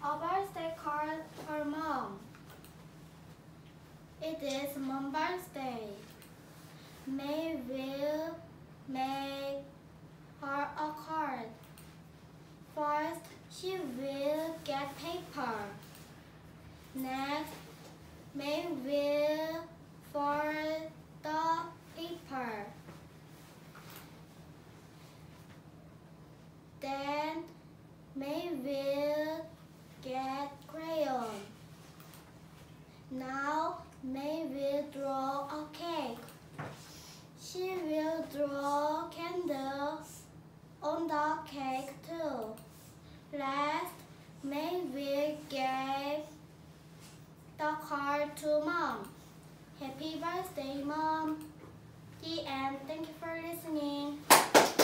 A birthday card for Mom. It is Mom's birthday. May will make her a card. First, she will get paper. Next, May will fold the paper. Then, May will get crayon. Now, May will draw a cake. She will draw candles on the cake too. Last, May will give the card to Mom. Happy birthday, Mom. The end. Thank you for listening.